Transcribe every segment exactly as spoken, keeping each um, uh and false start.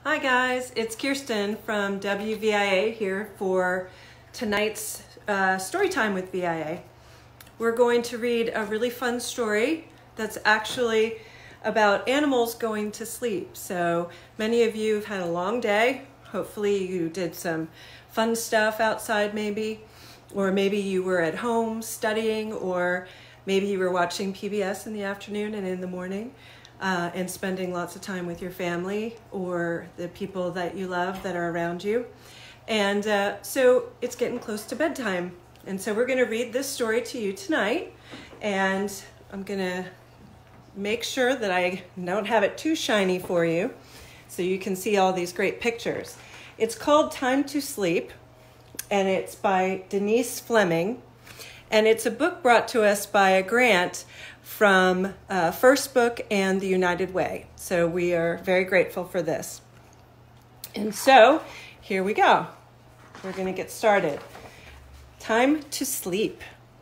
Hi guys, it's Kirsten from W V I A here for tonight's uh, story time with V I A. We're going to read a really fun story that's actually about animals going to sleep. So many of you have had a long day. Hopefully you did some fun stuff outside maybe, or maybe you were at home studying, or maybe you were watching P B S in the afternoon and in the morning. Uh, and spending lots of time with your family or the people that you love that are around you. And uh, so it's getting close to bedtime. And so we're going to read this story to you tonight. And I'm going to make sure that I don't have it too shiny for you so you can see all these great pictures. It's called Time to Sleep, and it's by Denise Fleming. And it's a book brought to us by a grant from uh, First Book and the United Way. So we are very grateful for this. And so here we go. We're going to get started. Time to sleep.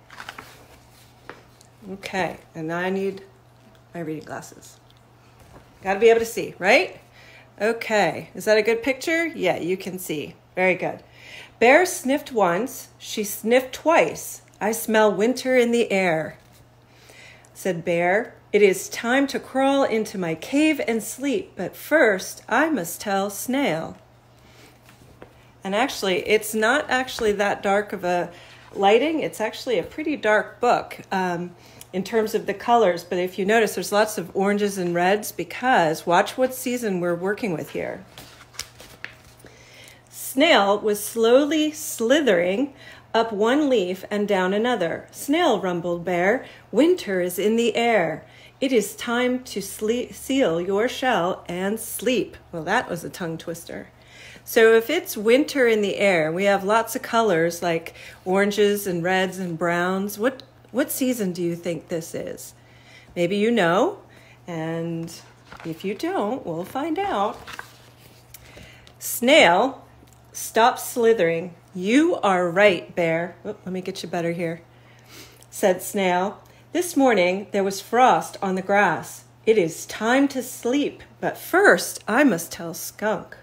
Okay, and now I need my reading glasses. Got to be able to see, right? Okay, is that a good picture? Yeah, you can see. Very good. Bear sniffed once. She sniffed twice. I smell winter in the air. Said Bear, it is time to crawl into my cave and sleep, but first I must tell Snail. And actually, it's not actually that dark of a lighting. It's actually a pretty dark book um, in terms of the colors, but if you notice, there's lots of oranges and reds because watch what season we're working with here. Snail was slowly slithering up one leaf and down another. Snail, rumbled Bear, winter is in the air. It is time to sleep, seal your shell and sleep. Well, that was a tongue twister. So if it's winter in the air, we have lots of colors like oranges and reds and browns. What, what season do you think this is? Maybe you know, and if you don't, we'll find out. Snail, stop slithering. You are right, Bear. Oh, let me get you better here, said Snail. This morning there was frost on the grass. It is time to sleep, but first I must tell Skunk.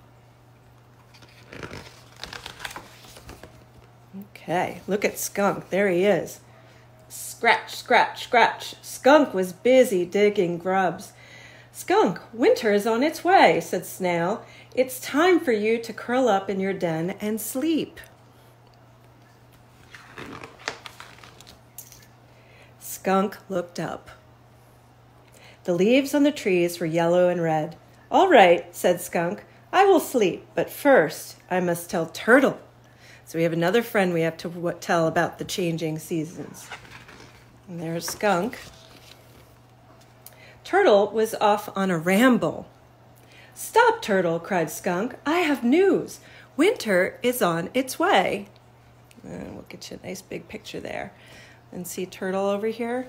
Okay, look at Skunk. There he is. Scratch, scratch, scratch. Skunk was busy digging grubs. Skunk, winter is on its way, said Snail. It's time for you to curl up in your den and sleep. Skunk looked up. The leaves on the trees were yellow and red. All right, said Skunk, I will sleep, but first I must tell Turtle. So we have another friend we have to tell about the changing seasons. And there's Skunk. Turtle was off on a ramble. Stop, Turtle, cried Skunk. I have news. Winter is on its way. And we'll get you a nice big picture there. And see Turtle over here?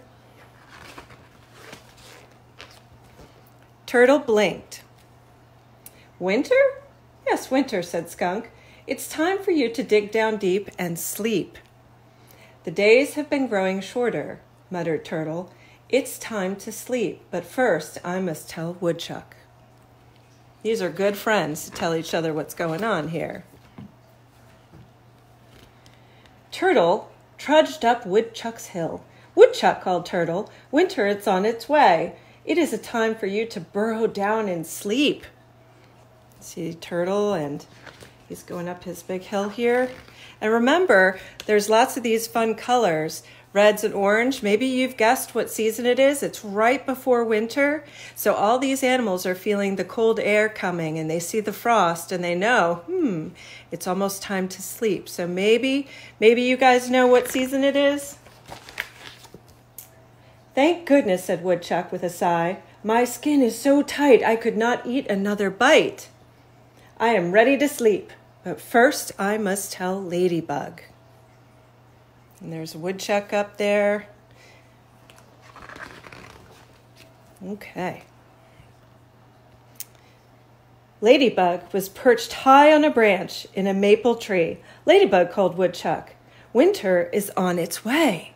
Turtle blinked. Winter? Yes, winter, said Skunk. It's time for you to dig down deep and sleep. The days have been growing shorter, muttered Turtle. It's time to sleep, but first I must tell Woodchuck. These are good friends to tell each other what's going on here. Turtle trudged up Woodchuck's hill. Woodchuck, called Turtle, winter is on its way. It is a time for you to burrow down and sleep. See Turtle, and he's going up his big hill here. And remember, there's lots of these fun colors. Reds and orange. Maybe you've guessed what season it is. It's right before winter. So all these animals are feeling the cold air coming, and they see the frost and they know, hmm, it's almost time to sleep. So maybe, maybe you guys know what season it is? Thank goodness, said Woodchuck with a sigh. My skin is so tight I could not eat another bite. I am ready to sleep, but first I must tell Ladybug. And there's a woodchuck up there. Okay. Ladybug was perched high on a branch in a maple tree. Ladybug, called Woodchuck, winter is on its way.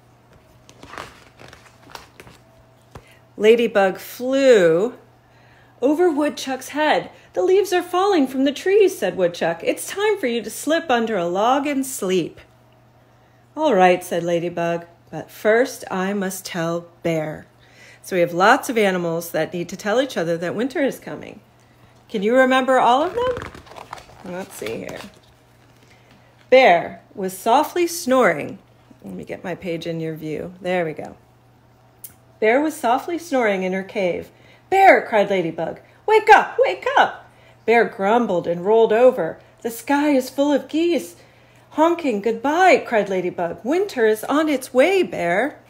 Ladybug flew Over Woodchuck's head. The leaves are falling from the trees, said Woodchuck. It's time for you to slip under a log and sleep. All right, said Ladybug, but first I must tell Bear. So we have lots of animals that need to tell each other that winter is coming. Can you remember all of them? Let's see here. Bear was softly snoring. Let me get my page in your view. There we go. Bear was softly snoring in her cave. Bear, cried Ladybug, wake up, wake up. Bear grumbled and rolled over. The sky is full of geese. Honking goodbye, cried Ladybug. Winter is on its way, Bear.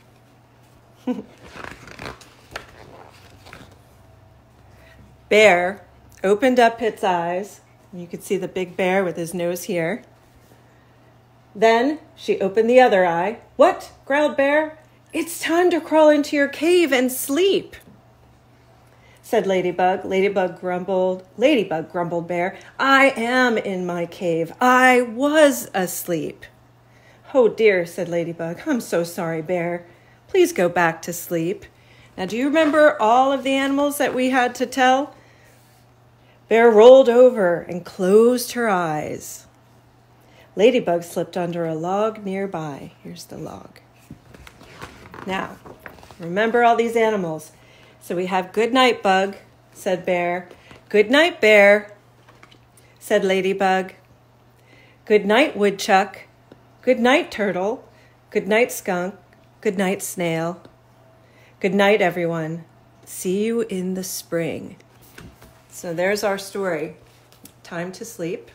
Bear opened up its eyes. You could see the big bear with his nose here. Then she opened the other eye. What? Growled Bear. It's time to crawl into your cave and sleep, said Ladybug. Ladybug grumbled. Ladybug grumbled Bear. I am in my cave. I was asleep. Oh dear, said Ladybug. I'm so sorry, Bear. Please go back to sleep. Now, do you remember all of the animals that we had to tell? Bear rolled over and closed her eyes. Ladybug slipped under a log nearby. Here's the log. Now, remember all these animals. So we have good night, Bug, said Bear. Good night, Bear, said Ladybug. Good night, Woodchuck. Good night, Turtle. Good night, Skunk. Good night, Snail. Good night, everyone. See you in the spring. So there's our story. Time to sleep.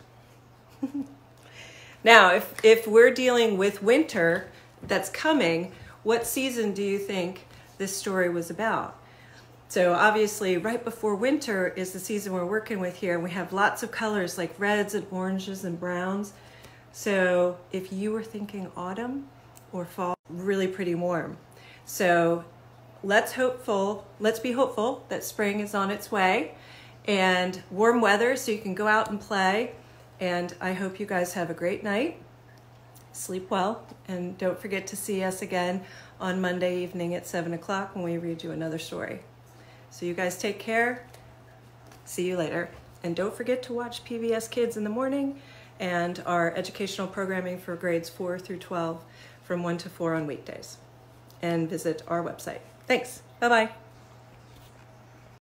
Now, if, if we're dealing with winter that's coming, what season do you think this story was about? So obviously right before winter is the season we're working with here, and we have lots of colors like reds and oranges and browns. So if you were thinking autumn or fall, really pretty warm. So let's hopeful, let's be hopeful that spring is on its way and warm weather so you can go out and play. And I hope you guys have a great night. Sleep well, and don't forget to see us again on Monday evening at seven o'clock when we read you another story. So you guys take care. See you later. And don't forget to watch P B S Kids in the morning and our educational programming for grades four through twelve from one to four on weekdays. And visit our website. Thanks. Bye-bye.